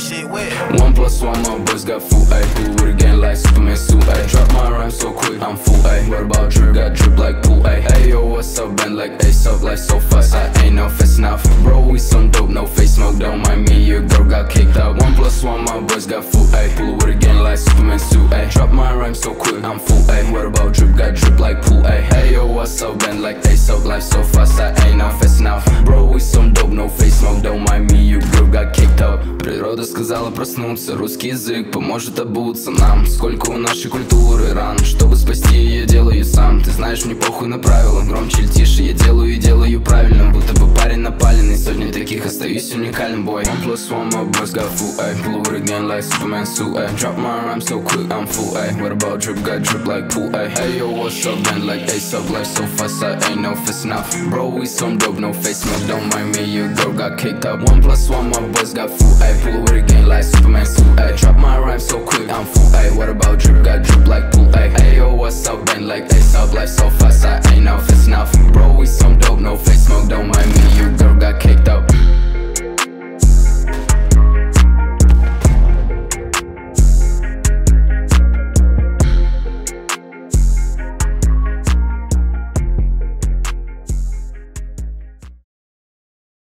shit wet. 1+1, my boys got full A. Pull with a gang like Superman suit A. Drop my rhyme so quick, I'm full A. What about drip? Got drip like pool A. Hey yo, what's up? Bend like Ace up, life so fast, I ain't no fast enough. Bro, we some dope, no face smoke, don't mind me, your girl got kicked out. 1+1, my boys got full A. Pull with a gang like Superman suit A. Drop my rhyme so quick, I'm full A. What about drip? Got drip like pool A. Hey yo, what's up? Bend like Ace up, life so fast, I ain't no fast enough. Bro, we some dope, no face smoke, don't mind me, your girl got kicked out. Природа сказала проснуться, русский язык поможет обуться нам. Сколько у нашей культуры ран, чтобы спасти ее делаю сам. Ты знаешь, мне похуй на правила, громче или тише я делаю и делаю правильно. Будто бы парень напаленный, сотни таких, остаюсь уникальным, бой. 1+1, my boys got full A. Pull with a gang like Superman suit A. Drop my rhyme so quick, I'm full A. What about drip? Got drip like pool A. Hey yo, what's up? Bend like Ace up, life so fast, I ain't no fast enough. Bro, we some dope, no face smoke, don't mind me, your girl got kicked out. 1+1, my boys got full A. Pull with a gang like Superman suit A. Drop my rhyme so quick, I'm full A. What about drip? Got drip like pool A. Hey yo, what's up? Bend like Ace up, life so